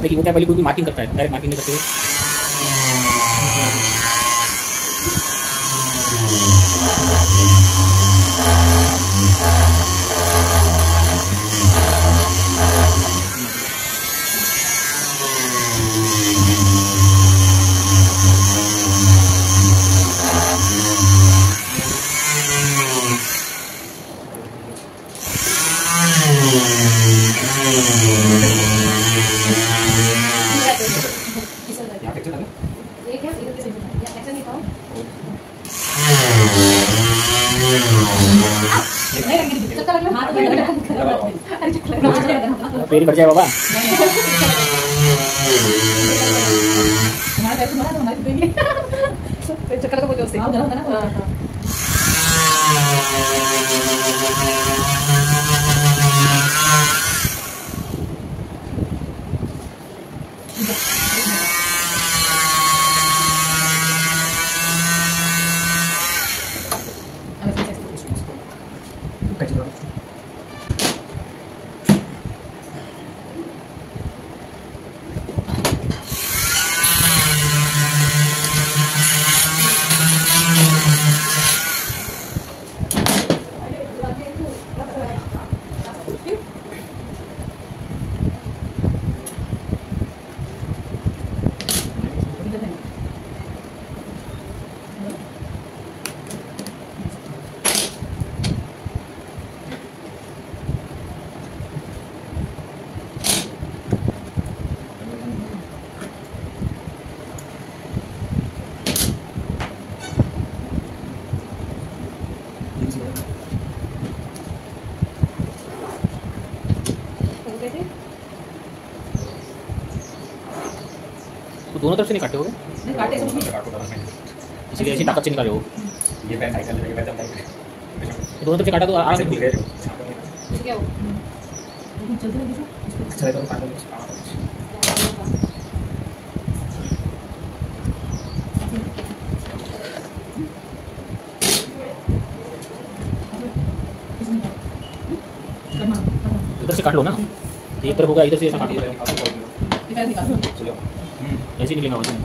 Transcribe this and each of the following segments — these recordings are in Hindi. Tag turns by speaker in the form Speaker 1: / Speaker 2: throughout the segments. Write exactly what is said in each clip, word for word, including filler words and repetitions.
Speaker 1: देखिए वो क्या पहले कोई भी मार्किंग करता है, डायरेक्ट मार्किंग नहीं करते हुए पेड़ बढ़ जाए बाबा।
Speaker 2: चक्कर का बोझ से हां हां
Speaker 1: तो दोनों तरफ से नहीं काटे होगे?
Speaker 2: नहीं काटे सब नहीं
Speaker 1: इसलिए ऐसी ताकत से निकाले हो।
Speaker 3: ये पैर साइकिल लेके बैठा है
Speaker 1: दोनों तरफ से काटा तो आराम से
Speaker 3: खुल गए।
Speaker 2: क्या हो चलते हैं
Speaker 3: अच्छा है तो काटो।
Speaker 1: इधर से काट लो ना, एक तरफ होगा इधर से ऐसा काट लो, ऐसे निकलेगा वैसे।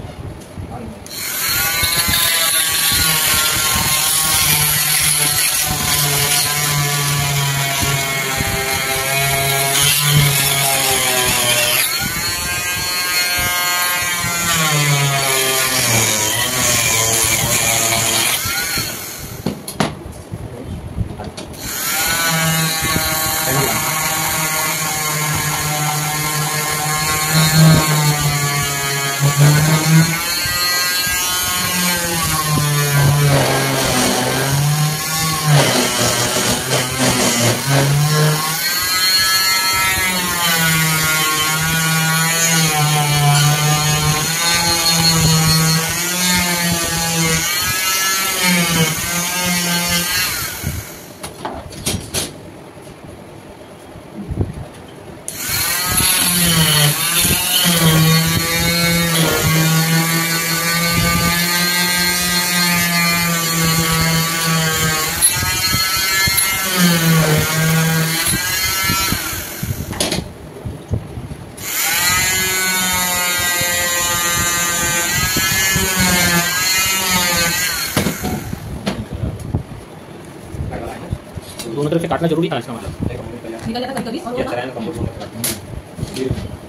Speaker 1: दोनों तरफ से काटना जरूरी था इसका मतलब।
Speaker 2: निकल जाता कभी कभी और वो